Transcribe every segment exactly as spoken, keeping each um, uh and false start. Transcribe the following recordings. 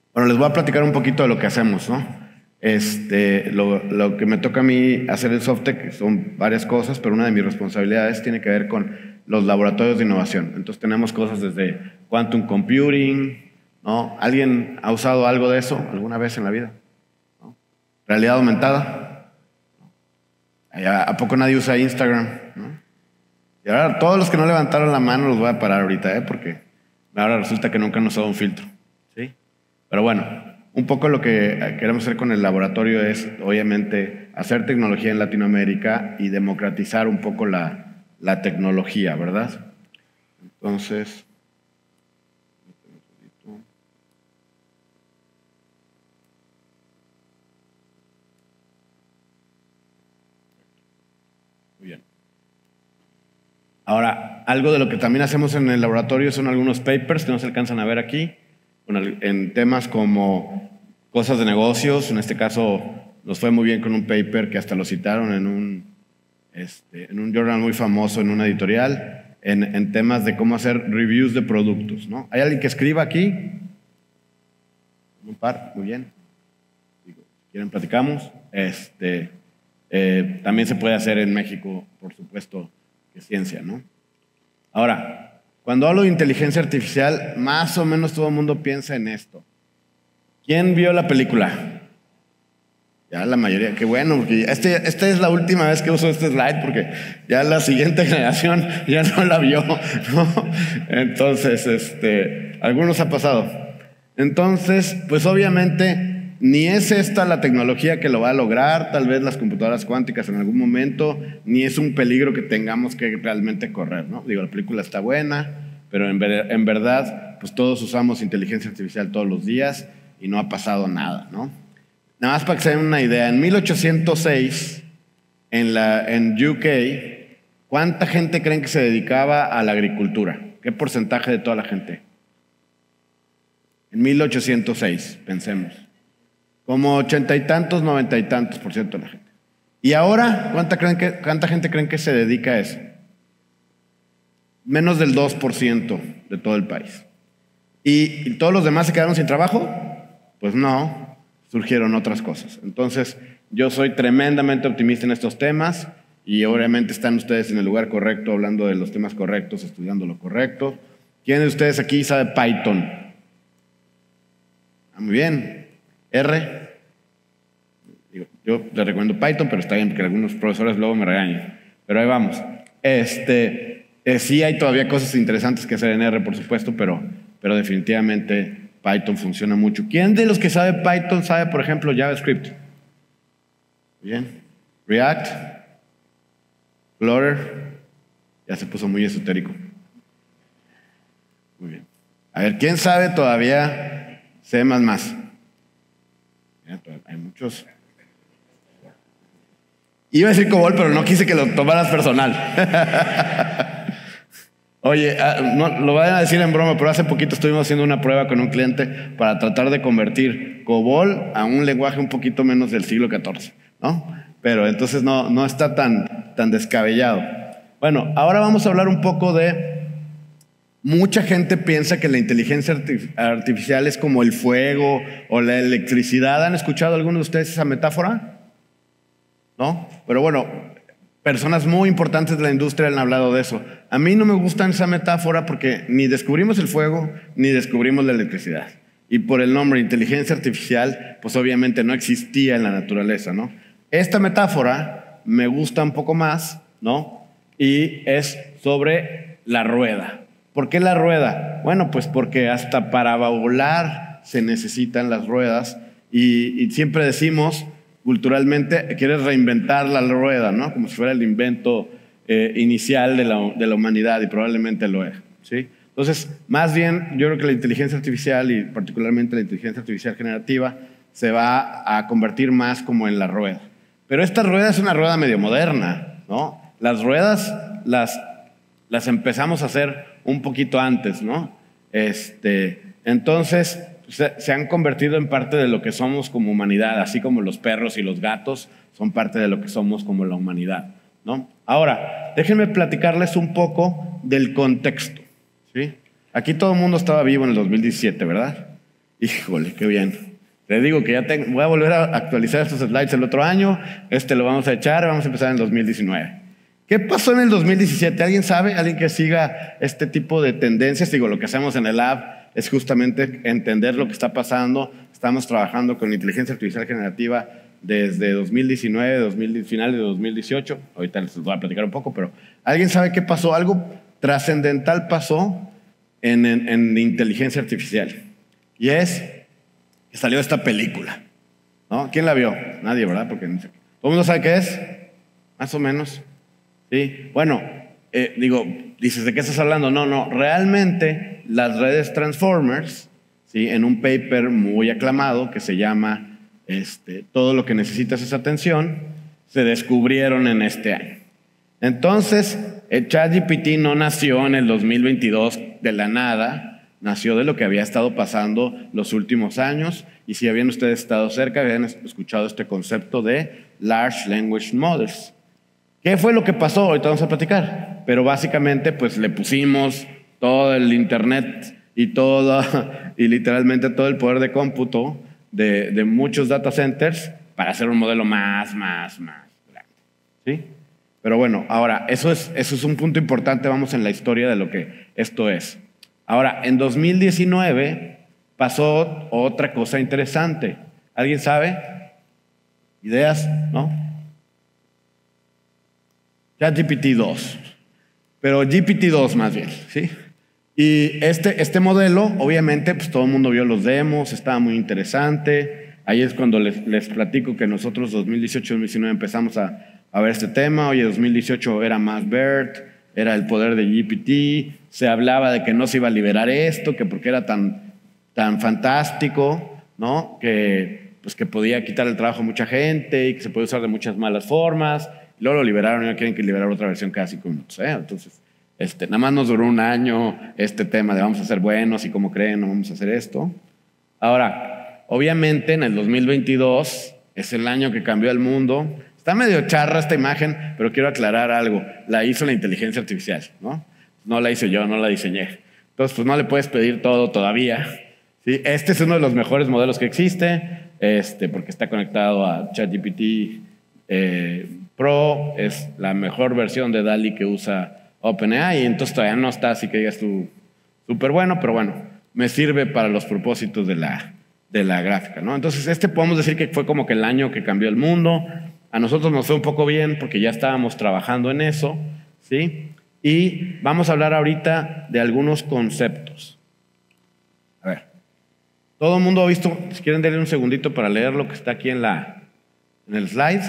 Bueno, les voy a platicar un poquito de lo que hacemos, ¿no? Este, lo, lo que me toca a mí hacer en SoftTech son varias cosas, pero una de mis responsabilidades tiene que ver con los laboratorios de innovación. Entonces tenemos cosas desde quantum computing, ¿no? ¿Alguien ha usado algo de eso alguna vez en la vida? ¿No? ¿Realidad aumentada? ¿A poco nadie usa Instagram? ¿No? Y ahora todos los que no levantaron la mano los voy a parar ahorita, ¿eh? Porque ahora resulta que nunca han usado un filtro, ¿sí? Pero bueno, un poco lo que queremos hacer con el laboratorio es, obviamente, hacer tecnología en Latinoamérica y democratizar un poco la, la tecnología, ¿verdad? Entonces, muy bien. Ahora, algo de lo que también hacemos en el laboratorio son algunos papers que no se alcanzan a ver aquí, en temas como cosas de negocios. En este caso nos fue muy bien con un paper que hasta lo citaron en un, este, en un journal muy famoso, en una editorial, en, en temas de cómo hacer reviews de productos, ¿no? ¿Hay alguien que escriba aquí? Un par, muy bien. Si quieren platicamos. Este, eh, también se puede hacer en México, por supuesto, que ciencia, ¿no? Ahora, cuando hablo de inteligencia artificial, más o menos todo el mundo piensa en esto. ¿Quién vio la película? Ya la mayoría, qué bueno, porque este, esta es la última vez que uso este slide, porque ya la siguiente generación ya no la vio, ¿no? Entonces, este, algunos ha pasado. Entonces, pues obviamente ni es esta la tecnología que lo va a lograr, tal vez las computadoras cuánticas en algún momento, ni es un peligro que tengamos que realmente correr, ¿no? Digo, la película está buena, pero en, ver, en verdad, pues todos usamos inteligencia artificial todos los días y no ha pasado nada, ¿no? Nada más para que se den una idea, en mil ochocientos seis, en, la, en U K, ¿cuánta gente creen que se dedicaba a la agricultura? ¿Qué porcentaje de toda la gente? En mil ochocientos seis, pensemos. Como ochenta y tantos, noventa y tantos por ciento de la gente. ¿Y ahora cuánta, creen que, cuánta gente creen que se dedica a eso? Menos del dos por ciento de todo el país. ¿Y, ¿Y todos los demás se quedaron sin trabajo? Pues no, surgieron otras cosas. Entonces, yo soy tremendamente optimista en estos temas y obviamente están ustedes en el lugar correcto, hablando de los temas correctos, estudiando lo correcto. ¿Quién de ustedes aquí sabe Python? Ah, muy bien. R. Yo les recomiendo Python, pero está bien porque algunos profesores luego me regañan. Pero ahí vamos. Este, eh, sí hay todavía cosas interesantes que hacer en R, por supuesto, pero, pero definitivamente Python funciona mucho. ¿Quién de los que sabe Python sabe, por ejemplo, JavaScript? Bien. React. Flutter. Ya se puso muy esotérico. Muy bien. A ver, ¿quién sabe todavía C más más? Hay muchos. Iba a decir COBOL, pero no quise que lo tomaras personal. Oye, no, lo voy a decir en broma, pero hace poquito estuvimos haciendo una prueba con un cliente para tratar de convertir COBOL a un lenguaje un poquito menos del siglo catorce, ¿no? Pero entonces no, no está tan, tan descabellado. Bueno, ahora vamos a hablar un poco de... Mucha gente piensa que la inteligencia artificial es como el fuego o la electricidad. ¿Han escuchado algunos de ustedes esa metáfora? ¿No? Pero bueno, personas muy importantes de la industria han hablado de eso. A mí no me gusta esa metáfora porque ni descubrimos el fuego ni descubrimos la electricidad. Y por el nombre inteligencia artificial, pues obviamente no existía en la naturaleza, ¿no? Esta metáfora me gusta un poco más, ¿no? Y es sobre la rueda. ¿Por qué la rueda? Bueno, pues porque hasta para volar se necesitan las ruedas y, y siempre decimos culturalmente quieres reinventar la rueda, ¿no? Como si fuera el invento eh, inicial de la, de la humanidad y probablemente lo es, ¿sí? Entonces, más bien yo creo que la inteligencia artificial y particularmente la inteligencia artificial generativa se va a convertir más como en la rueda. Pero esta rueda es una rueda medio moderna, ¿no? Las ruedas las, las empezamos a hacer un poquito antes, ¿no? Este, entonces, se, se han convertido en parte de lo que somos como humanidad, así como los perros y los gatos son parte de lo que somos como la humanidad, ¿no? Ahora, déjenme platicarles un poco del contexto, ¿sí? Aquí todo el mundo estaba vivo en el dos mil diecisiete, ¿verdad? Híjole, qué bien. Les digo que ya tengo, voy a volver a actualizar estos slides el otro año. Este lo vamos a echar, vamos a empezar en el dos mil diecinueve. ¿Qué pasó en el dos mil diecisiete? ¿Alguien sabe? ¿Alguien que siga este tipo de tendencias? Digo, lo que hacemos en el lab es justamente entender lo que está pasando. Estamos trabajando con inteligencia artificial generativa desde dos mil diecinueve, dos mil, finales de dos mil dieciocho. Ahorita les voy a platicar un poco, pero ¿alguien sabe qué pasó? Algo trascendental pasó en, en, en inteligencia artificial. Y es que salió esta película, ¿no? ¿Quién la vio? Nadie, ¿verdad? Porque no sé. ¿Todo el mundo sabe qué es? Más o menos. Sí. Bueno, eh, digo, dices, ¿de qué estás hablando? No, no. Realmente las redes Transformers, ¿sí? En un paper muy aclamado que se llama este, Todo lo que necesitas es atención, se descubrieron en este año. Entonces, el ChatGPT no nació en el dos mil veintidós de la nada, nació de lo que había estado pasando los últimos años, y si habían ustedes estado cerca, habían escuchado este concepto de Large Language Models. ¿Qué fue lo que pasó? Ahorita vamos a platicar, pero básicamente pues le pusimos todo el internet y todo, y literalmente todo el poder de cómputo de, de muchos data centers para hacer un modelo más, más, más grande, ¿sí? Pero bueno, ahora, eso es, eso es un punto importante, vamos en la historia de lo que esto es. Ahora, en dos mil diecinueve pasó otra cosa interesante. ¿Alguien sabe? ¿Ideas? ¿No? ChatGPT dos, pero G P T dos más bien, ¿sí? Y este, este modelo, obviamente, pues todo el mundo vio los demos, estaba muy interesante. Ahí es cuando les, les platico que nosotros dos mil dieciocho, dos mil diecinueve empezamos a, a ver este tema. Oye, dos mil dieciocho era más BERT, era el poder de G P T, se hablaba de que no se iba a liberar esto, que porque era tan, tan fantástico, ¿no? Que, pues que podía quitar el trabajo a mucha gente y que se puede usar de muchas malas formas. Luego lo liberaron y ahora quieren que liberar otra versión cada cinco minutos. ¿eh? Entonces, este, nada más nos duró un año este tema de vamos a ser buenos y cómo creen, no vamos a hacer esto. Ahora, obviamente en el dos mil veintidós es el año que cambió el mundo. Está medio charra esta imagen, pero quiero aclarar algo. La hizo la inteligencia artificial, ¿no? No la hice yo, no la diseñé. Entonces, pues no le puedes pedir todo todavía. ¿sí? Este es uno de los mejores modelos que existe, este, porque está conectado a ChatGPT eh, Pro, es la mejor versión de DALL-E que usa OpenAI, y entonces todavía no está así que digas tú súper bueno, pero bueno, me sirve para los propósitos de la, de la gráfica, ¿no? Entonces este podemos decir que fue como que el año que cambió el mundo. A nosotros nos fue un poco bien porque ya estábamos trabajando en eso, ¿sí? Y vamos a hablar ahorita de algunos conceptos. A ver, todo el mundo ha visto, si quieren darle un segundito para leer lo que está aquí en, la, en el slide.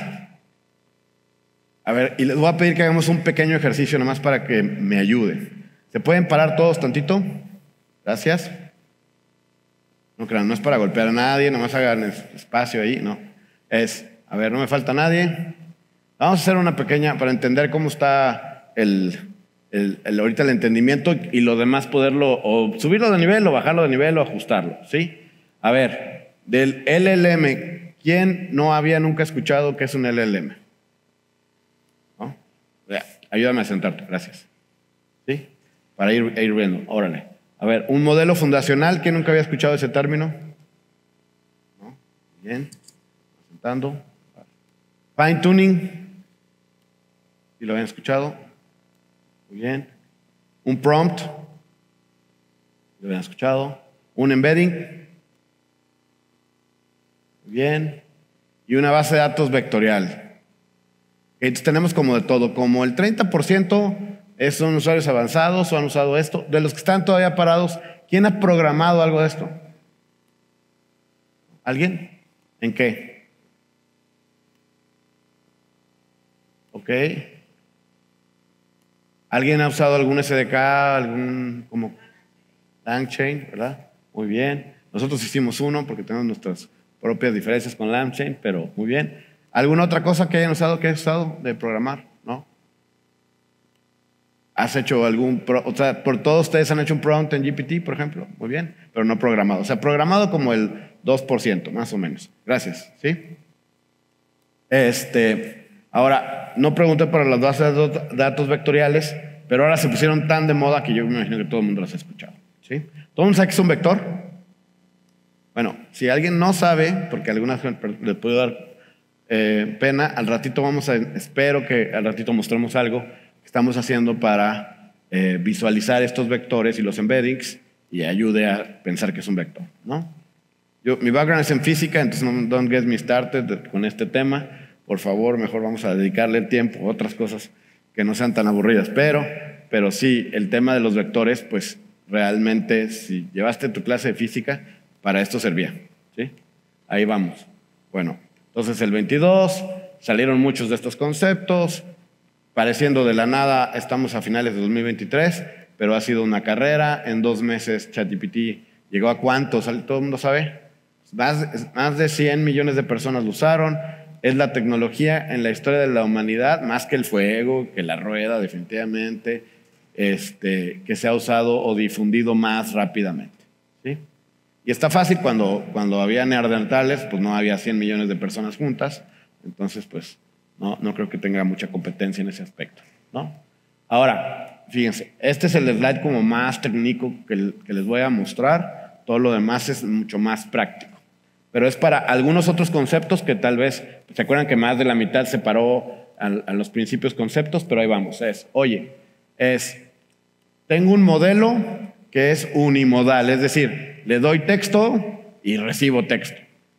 A ver, y les voy a pedir que hagamos un pequeño ejercicio nomás para que me ayuden. ¿Se pueden parar todos tantito? Gracias. No crean, no es para golpear a nadie, nomás hagan espacio ahí, no. Es, a ver, no me falta nadie. Vamos a hacer una pequeña, para entender cómo está el, el, el, ahorita el entendimiento y lo demás poderlo, o subirlo de nivel, o bajarlo de nivel, o ajustarlo, ¿sí? A ver, del L L M, ¿quién no había nunca escuchado qué es un L L M? Ayúdame a sentarte, gracias. ¿Sí? Para ir, ir viendo, órale. A ver, un modelo fundacional, ¿quién nunca había escuchado ese término? ¿No? Bien, sentando. Fine tuning, ¿sí lo habían escuchado? Muy bien. Un prompt, ¿lo habían escuchado? Un embedding, muy bien. Y una base de datos vectorial. Entonces tenemos como de todo, como el treinta por ciento son usuarios avanzados o han usado esto. De los que están todavía parados, ¿quién ha programado algo de esto? ¿Alguien? ¿En qué? Ok. ¿Alguien ha usado algún S D K, algún como LangChain, verdad? Muy bien. Nosotros hicimos uno porque tenemos nuestras propias diferencias con LangChain, pero muy bien. ¿Alguna otra cosa que hayan usado, que hayas usado de programar? ¿No? ¿Has hecho algún, pro, o sea, por todos ustedes han hecho un prompt en G P T, por ejemplo? Muy bien, pero no programado. O sea, programado como el dos por ciento, más o menos. Gracias, ¿sí? Este, ahora, no pregunté para las bases de datos vectoriales, pero ahora se pusieron tan de moda que yo me imagino que todo el mundo las ha escuchado, ¿sí? ¿Todo el mundo sabe qué es un vector? Bueno, si alguien no sabe, porque a algunas les puede dar eh, pena, al ratito vamos a, espero que al ratito mostremos algo que estamos haciendo para eh, visualizar estos vectores y los embeddings y ayude a pensar que es un vector, ¿no? Yo, mi background es en física, entonces no don't get me started con este tema. Por favor, mejor vamos a dedicarle el tiempo a otras cosas que no sean tan aburridas. Pero, pero sí, el tema de los vectores, pues realmente, si llevaste tu clase de física, para esto servía, ¿sí? Ahí vamos. Bueno, entonces el veintidós, salieron muchos de estos conceptos, pareciendo de la nada, estamos a finales de dos mil veintitrés, pero ha sido una carrera. En dos meses ChatGPT llegó a ¿cuántos? ¿Todo el mundo sabe? Más, más de cien millones de personas lo usaron. Es la tecnología en la historia de la humanidad, más que el fuego, que la rueda, definitivamente, este, que se ha usado o difundido más rápidamente, ¿sí? Y está fácil cuando, cuando había neandertales, pues no había cien millones de personas juntas, entonces pues no, no creo que tenga mucha competencia en ese aspecto, ¿no? Ahora, fíjense, este es el slide como más técnico que, que les voy a mostrar, todo lo demás es mucho más práctico. Pero es para algunos otros conceptos que tal vez, ¿se acuerdan que más de la mitad se paró a, a los principios conceptos? Pero ahí vamos, es, oye, es, tengo un modelo que es unimodal, es decir, le doy texto y recibo texto.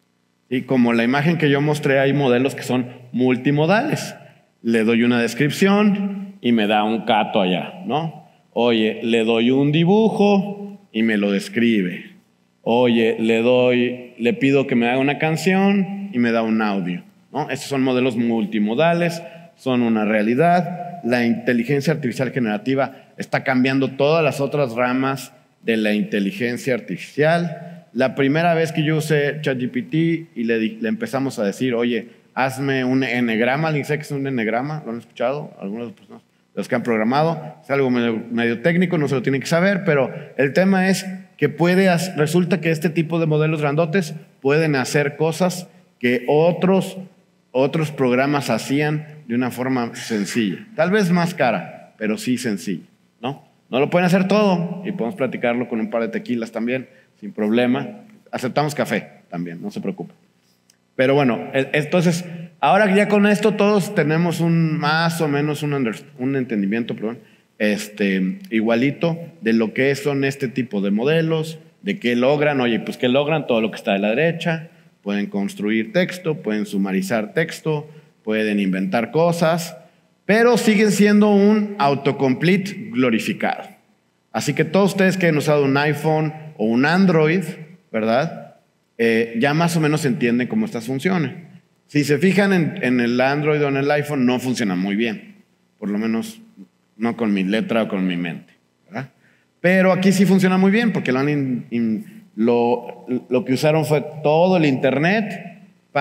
Y como la imagen que yo mostré, hay modelos que son multimodales. Le doy una descripción y me da un cato allá, ¿no? Oye, le doy un dibujo y me lo describe. Oye, le doy, le pido que me haga una canción y me da un audio, ¿no? Estos son modelos multimodales, son una realidad. La inteligencia artificial generativa está cambiando todas las otras ramas de la inteligencia artificial. La primera vez que yo usé ChatGPT y le, le empezamos a decir, oye, hazme un enegrama, ¿alguien sabe qué es un enegrama? ¿Lo han escuchado? Algunos de las personas, los que han programado. Es algo medio, medio técnico, no se lo tienen que saber, pero el tema es que puede, resulta que este tipo de modelos grandotes pueden hacer cosas que otros, otros programas hacían de una forma sencilla. Tal vez más cara, pero sí sencilla, ¿no? No lo pueden hacer todo y podemos platicarlo con un par de tequilas también, sin problema. Aceptamos café también, no se preocupen. Pero bueno, entonces, ahora ya con esto todos tenemos un más o menos un, under, un entendimiento, perdón, este, igualito de lo que son este tipo de modelos, de qué logran. Oye, pues qué logran todo lo que está de la derecha. Pueden construir texto, pueden sumarizar texto, pueden inventar cosas, pero siguen siendo un autocomplete glorificado. Así que todos ustedes que han usado un iPhone o un Android, ¿verdad? Eh, ya más o menos entienden cómo estas funcionan. Si se fijan en, en el Android o en el iPhone, no funciona muy bien. Por lo menos no con mi letra o con mi mente, ¿verdad? Pero aquí sí funciona muy bien porque lo, han in, in, lo, lo que usaron fue todo el Internet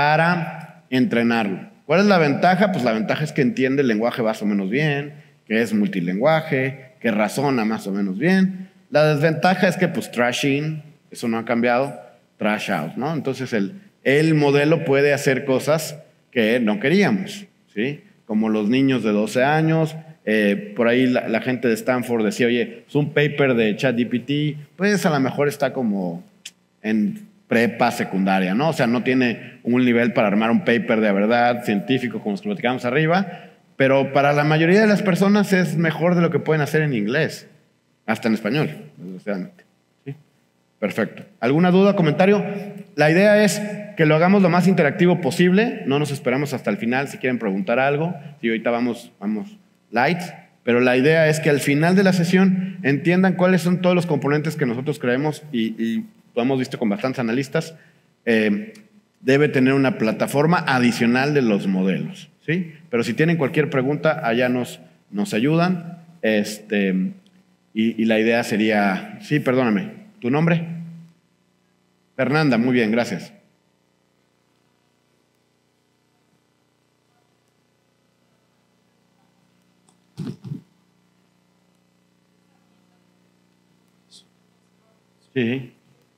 para entrenarlo. ¿Cuál es la ventaja? Pues la ventaja es que entiende el lenguaje más o menos bien, que es multilingüaje, que razona más o menos bien. La desventaja es que pues trash in, eso no ha cambiado, trash out, ¿no? Entonces el, el modelo puede hacer cosas que no queríamos, ¿sí? Como los niños de doce años, eh, por ahí la, la gente de Stanford decía, oye, es un paper de ChatGPT, pues a lo mejor está como en prepa secundaria, ¿no? O sea, no tiene un nivel para armar un paper de verdad científico como los que platicamos arriba, pero para la mayoría de las personas es mejor de lo que pueden hacer en inglés, hasta en español, desgraciadamente. ¿Sí? Perfecto. ¿Alguna duda, comentario? La idea es que lo hagamos lo más interactivo posible, no nos esperamos hasta el final si quieren preguntar algo, y ahorita vamos, vamos light, pero la idea es que al final de la sesión entiendan cuáles son todos los componentes que nosotros creemos y, y lo hemos visto con bastantes analistas, eh, debe tener una plataforma adicional de los modelos, ¿sí? Pero si tienen cualquier pregunta, allá nos, nos ayudan. Este, y, y la idea sería, sí, perdóname, ¿tu nombre? Fernanda, muy bien, gracias. Sí.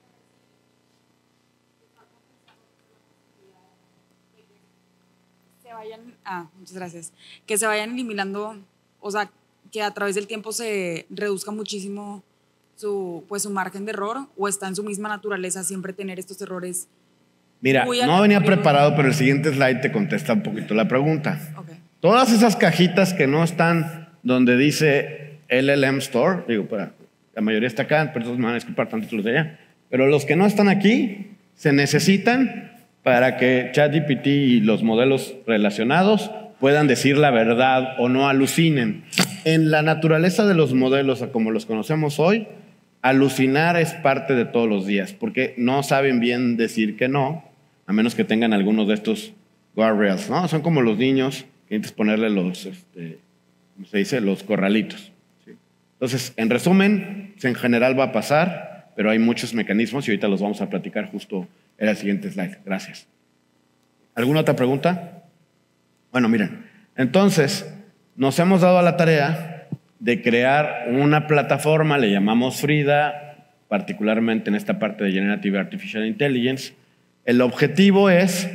Ah, muchas gracias. Que se vayan eliminando, o sea, que a través del tiempo se reduzca muchísimo su, pues, su margen de error o está en su misma naturaleza siempre tener estos errores? Mira, muy no venía aleatorios? preparado, pero el siguiente slide te contesta un poquito la pregunta. Okay. Todas esas cajitas que no están donde dice L L M Store, digo, para, la mayoría está acá, pero entonces me van a disculpar tanto los de allá, pero los que no están aquí se necesitan para que ChatGPT y los modelos relacionados puedan decir la verdad o no alucinen. En la naturaleza de los modelos, como los conocemos hoy, alucinar es parte de todos los días, porque no saben bien decir que no, a menos que tengan algunos de estos guardrails, ¿no? Son como los niños que necesitas ponerle los, este, ¿cómo se dice? Los corralitos. ¿Sí? Entonces, en resumen, en general va a pasar, pero hay muchos mecanismos y ahorita los vamos a platicar justo en el siguiente slide. Gracias. ¿Alguna otra pregunta? Bueno, miren, entonces nos hemos dado a la tarea de crear una plataforma, le llamamos Frida, particularmente en esta parte de Generative Artificial Intelligence. El objetivo es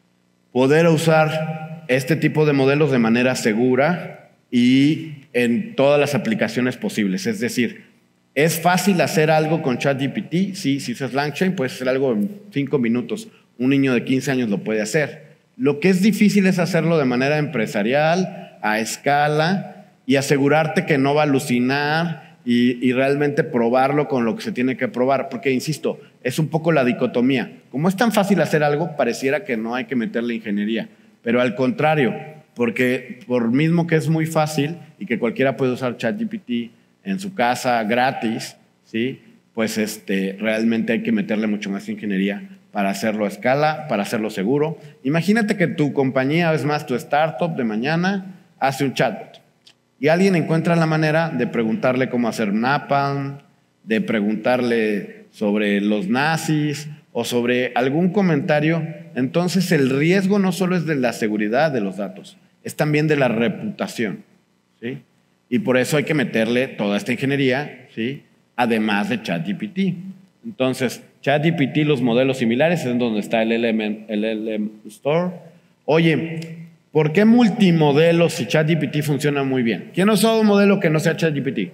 poder usar este tipo de modelos de manera segura y en todas las aplicaciones posibles. Es decir, ¿es fácil hacer algo con ChatGPT? Sí, si usas LangChain, puedes hacer algo en cinco minutos. Un niño de quince años lo puede hacer. Lo que es difícil es hacerlo de manera empresarial, a escala, y asegurarte que no va a alucinar y, y realmente probarlo con lo que se tiene que probar. Porque, insisto, es un poco la dicotomía. Como es tan fácil hacer algo, pareciera que no hay que meterle ingeniería. Pero al contrario, porque por mismo que es muy fácil y que cualquiera puede usar ChatGPT en su casa gratis, ¿sí? Pues este, realmente hay que meterle mucho más ingeniería para hacerlo a escala, para hacerlo seguro. Imagínate que tu compañía, es más, tu startup de mañana, hace un chatbot y alguien encuentra la manera de preguntarle cómo hacer napalm, de preguntarle sobre los nazis o sobre algún comentario. Entonces el riesgo no solo es de la seguridad de los datos, es también de la reputación, ¿sí? Y por eso hay que meterle toda esta ingeniería, ¿sí? Además de ChatGPT. Entonces, ChatGPT, los modelos similares, es donde está el L L M, el L L M Store. Oye, ¿por qué multimodelo si ChatGPT funciona muy bien? ¿Quién ha usado un modelo que no sea ChatGPT?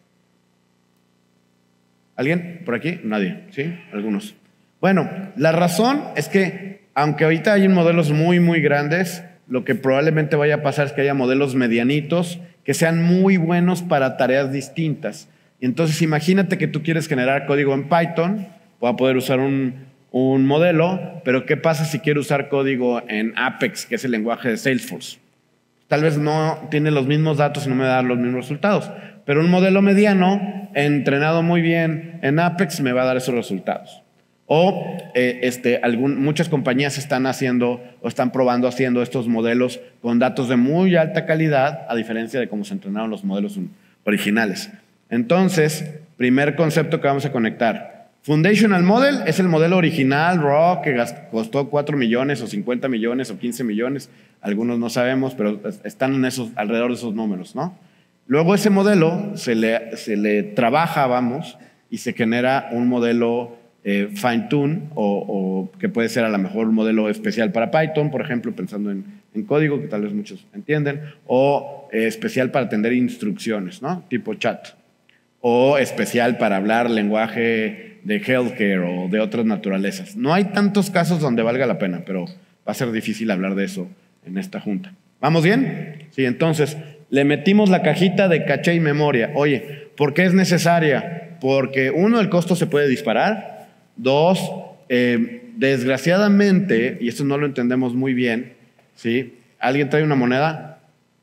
¿Alguien por aquí? Nadie, ¿sí? Algunos. Bueno, la razón es que, aunque ahorita hay modelos muy, muy grandes, lo que probablemente vaya a pasar es que haya modelos medianitos que sean muy buenos para tareas distintas. Y entonces imagínate que tú quieres generar código en Python, voy a poder usar un, un modelo, pero ¿qué pasa si quiero usar código en Apex, que es el lenguaje de Salesforce? Tal vez no tiene los mismos datos y no me da los mismos resultados, pero un modelo mediano, entrenado muy bien en Apex, me va a dar esos resultados. O eh, este, algún, muchas compañías están haciendo o están probando haciendo estos modelos con datos de muy alta calidad, a diferencia de cómo se entrenaron los modelos originales. Entonces, primer concepto que vamos a conectar. Foundational Model es el modelo original, raw, que costó cuatro millones o cincuenta millones o quince millones. Algunos no sabemos, pero están en esos, alrededor de esos números, ¿no? Luego ese modelo se le, se le trabaja, vamos, y se genera un modelo eh, fine-tune o, o que puede ser a lo mejor un modelo especial para Python, por ejemplo, pensando en, en código, que tal vez muchos entienden, o eh, especial para atender instrucciones, ¿no? Tipo chat. O especial para hablar lenguaje de healthcare o de otras naturalezas. No hay tantos casos donde valga la pena, pero va a ser difícil hablar de eso en esta junta. ¿Vamos bien? Sí, entonces, le metimos la cajita de caché y memoria. Oye, ¿por qué es necesaria? Porque uno, el costo se puede disparar. Dos, eh, desgraciadamente, y esto no lo entendemos muy bien, ¿sí? ¿Alguien trae una moneda?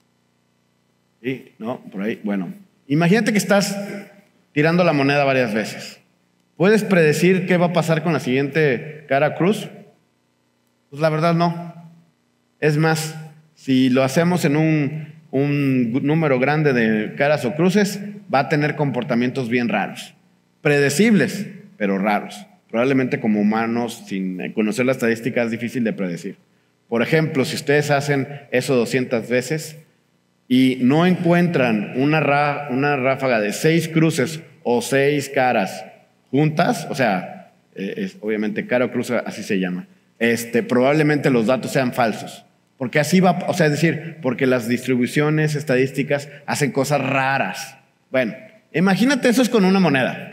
Sí, ¿no? Por ahí, bueno. Imagínate que estás tirando la moneda varias veces. ¿Puedes predecir qué va a pasar con la siguiente cara cruz? Pues la verdad no. Es más, si lo hacemos en un, un número grande de caras o cruces, va a tener comportamientos bien raros. Predecibles, pero raros. Probablemente como humanos, sin conocer la estadística, es difícil de predecir. Por ejemplo, si ustedes hacen eso doscientas veces y no encuentran una, ra, una ráfaga de seis cruces o seis caras juntas, o sea, eh, es, obviamente cara o cruz así se llama, este, probablemente los datos sean falsos. Porque así va, o sea, es decir, porque las distribuciones estadísticas hacen cosas raras. Bueno, imagínate eso es con una moneda.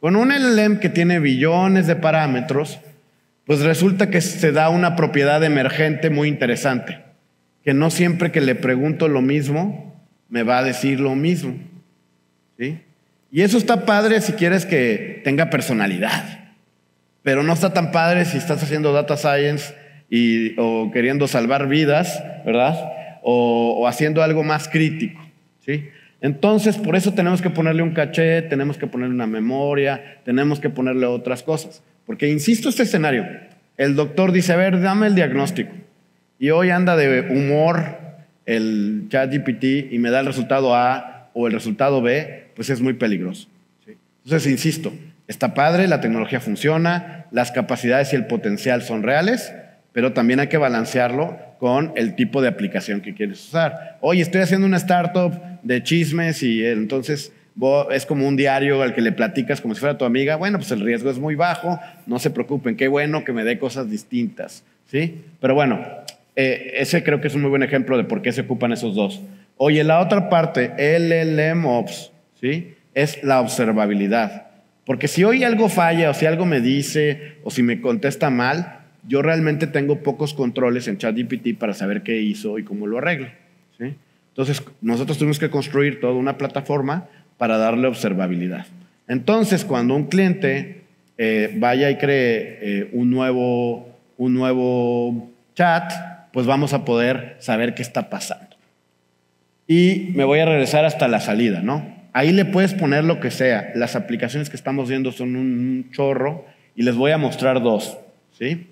Con un L L M que tiene billones de parámetros, pues resulta que se da una propiedad emergente muy interesante, que no siempre que le pregunto lo mismo, me va a decir lo mismo, ¿sí? Y eso está padre si quieres que tenga personalidad, pero no está tan padre si estás haciendo data science y, o queriendo salvar vidas, ¿verdad? O, o haciendo algo más crítico, ¿sí? Entonces, por eso tenemos que ponerle un caché, tenemos que ponerle una memoria, tenemos que ponerle otras cosas. Porque, insisto, este escenario, el doctor dice, a ver, dame el diagnóstico. Y hoy anda de humor el ChatGPT y me da el resultado A o el resultado B, pues es muy peligroso, ¿sí? Entonces, insisto, está padre, la tecnología funciona, las capacidades y el potencial son reales, pero también hay que balancearlo con el tipo de aplicación que quieres usar. Oye, estoy haciendo una startup de chismes y entonces es como un diario al que le platicas como si fuera tu amiga. Bueno, pues el riesgo es muy bajo, no se preocupen, qué bueno que me dé cosas distintas, ¿sí? Pero bueno, eh, ese creo que es un muy buen ejemplo de por qué se ocupan esos dos. Oye, la otra parte, L L M Ops, ¿sí? Es la observabilidad. Porque si hoy algo falla o si algo me dice o si me contesta mal, yo realmente tengo pocos controles en ChatGPT para saber qué hizo y cómo lo arreglo, ¿sí? Entonces, nosotros tuvimos que construir toda una plataforma para darle observabilidad. Entonces, cuando un cliente eh, vaya y cree eh, un, nuevo, un nuevo chat, pues vamos a poder saber qué está pasando. Y me voy a regresar hasta la salida, ¿no? Ahí le puedes poner lo que sea. Las aplicaciones que estamos viendo son un chorro y les voy a mostrar dos, ¿sí?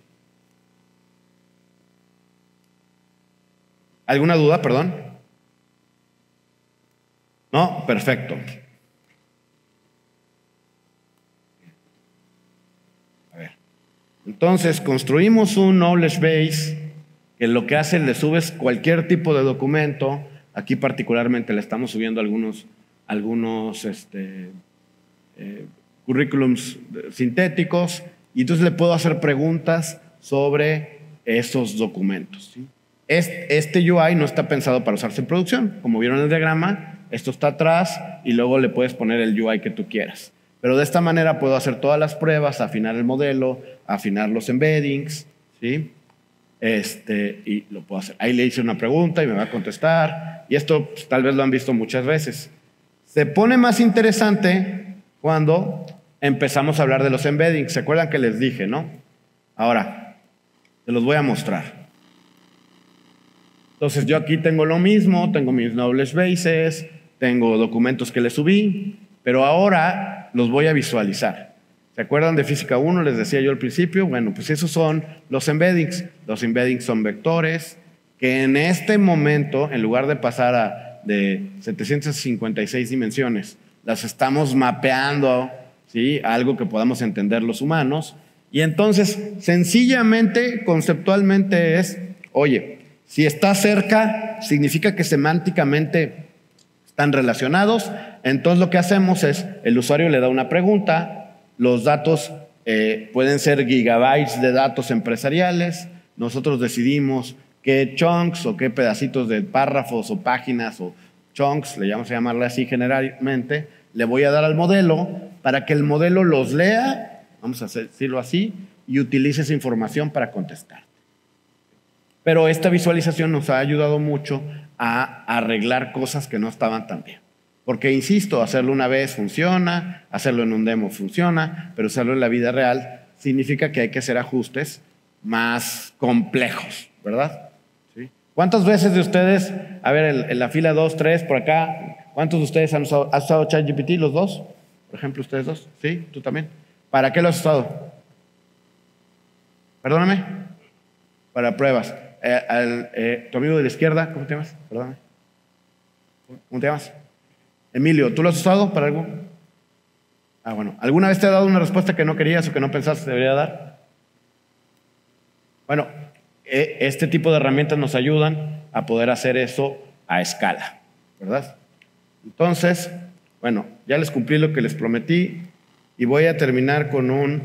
¿Alguna duda, perdón? ¿No? Perfecto. A ver. Entonces, construimos un knowledge base que lo que hace, le subes cualquier tipo de documento. Aquí particularmente le estamos subiendo algunos, algunos este, eh, currículums sintéticos y entonces le puedo hacer preguntas sobre esos documentos, ¿sí? Este, este U I no está pensado para usarse en producción. Como vieron en el diagrama, esto está atrás y luego le puedes poner el U I que tú quieras. Pero de esta manera puedo hacer todas las pruebas, afinar el modelo, afinar los embeddings, ¿sí? Este, y lo puedo hacer. Ahí le hice una pregunta y me va a contestar. Y esto pues, tal vez lo han visto muchas veces. Se pone más interesante cuando empezamos a hablar de los embeddings. ¿Se acuerdan que les dije, no? Ahora, se los voy a mostrar. Entonces yo aquí tengo lo mismo, tengo mis knowledge bases, tengo documentos que le subí, pero ahora los voy a visualizar. ¿Se acuerdan de Física uno? Les decía yo al principio. Bueno, pues esos son los embeddings. Los embeddings son vectores que en este momento, en lugar de pasar a de setecientas cincuenta y seis dimensiones, las estamos mapeando, ¿sí? A algo que podamos entender los humanos. Y entonces, sencillamente, conceptualmente es, oye, si está cerca, significa que semánticamente están relacionados. Entonces lo que hacemos es, el usuario le da una pregunta, los datos eh, pueden ser gigabytes de datos empresariales, nosotros decidimos qué chunks o qué pedacitos de párrafos o páginas o chunks, le llamamos a llamarle así generalmente, le voy a dar al modelo para que el modelo los lea, vamos a decirlo así, y utilice esa información para contestar. Pero esta visualización nos ha ayudado mucho a arreglar cosas que no estaban tan bien. Porque, insisto, hacerlo una vez funciona, hacerlo en un demo funciona, pero hacerlo en la vida real significa que hay que hacer ajustes más complejos, ¿verdad? ¿Sí? ¿Cuántas veces de ustedes, a ver, en, en la fila dos, tres, por acá, cuántos de ustedes han usado, ¿has usado ChatGPT, los dos? Por ejemplo, ustedes dos, ¿sí? ¿Tú también? ¿Para qué lo has usado? Perdóname. Para pruebas. Eh, al, eh, tu amigo de la izquierda, ¿cómo te llamas? Perdóname. ¿Cómo te llamas? Emilio, ¿tú lo has usado para algo? Ah, bueno. ¿Alguna vez te ha dado una respuesta que no querías o que no pensaste debería dar? Bueno, eh, este tipo de herramientas nos ayudan a poder hacer eso a escala, ¿verdad? Entonces, bueno, ya les cumplí lo que les prometí y voy a terminar con un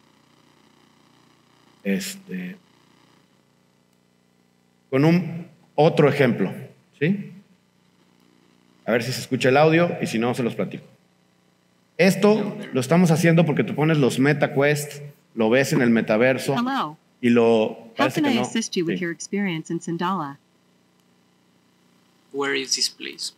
este con un otro ejemplo, ¿sí? A ver si se escucha el audio y si no, se los platico. Esto lo estamos haciendo porque tú pones los MetaQuest, lo ves en el metaverso Hello. y lo... How Parece can que I no. assist you with Sí. your experience in Sandala? Where is this place?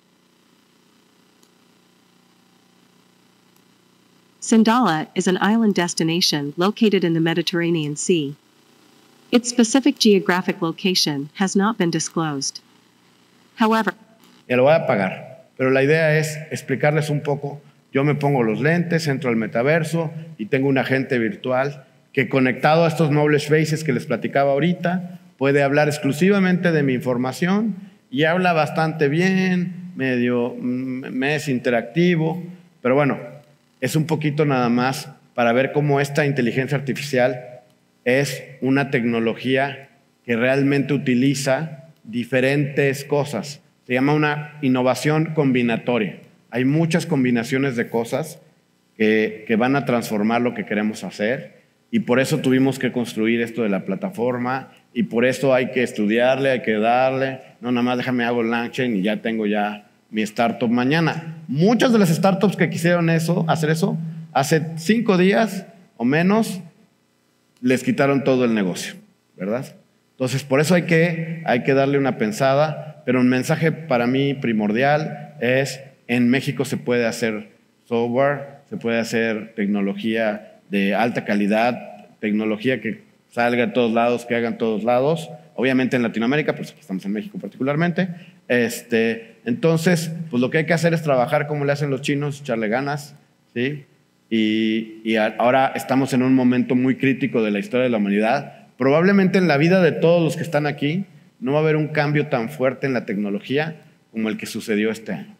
Sandala is an island destination located in the Mediterranean Sea. Its specific geographic location has not been disclosed. However, Ya lo voy a apagar. Pero la idea es explicarles un poco. Yo me pongo los lentes, entro al metaverso y tengo un agente virtual que, conectado a estos knowledge bases que les platicaba ahorita, puede hablar exclusivamente de mi información y habla bastante bien, medio, mm, me es interactivo, pero bueno, es un poquito nada más para ver cómo esta inteligencia artificial es una tecnología que realmente utiliza diferentes cosas. Se llama una innovación combinatoria. Hay muchas combinaciones de cosas que, que van a transformar lo que queremos hacer y por eso tuvimos que construir esto de la plataforma y por eso hay que estudiarle, hay que darle. No, nada más déjame hago LangChain y ya tengo ya mi startup mañana. Muchas de las startups que quisieron eso, hacer eso, hace cinco días o menos, les quitaron todo el negocio, ¿verdad? Entonces, por eso hay que, hay que darle una pensada, pero un mensaje para mí primordial es, en México se puede hacer software, se puede hacer tecnología de alta calidad, tecnología que salga a todos lados, que haga en todos lados, obviamente en Latinoamérica, pues aquí estamos en México particularmente. Este, entonces, pues lo que hay que hacer es trabajar como le hacen los chinos, echarle ganas, ¿sí? Y, y a- ahora estamos en un momento muy crítico de la historia de la humanidad. Probablemente en la vida de todos los que están aquí no va a haber un cambio tan fuerte en la tecnología como el que sucedió este año.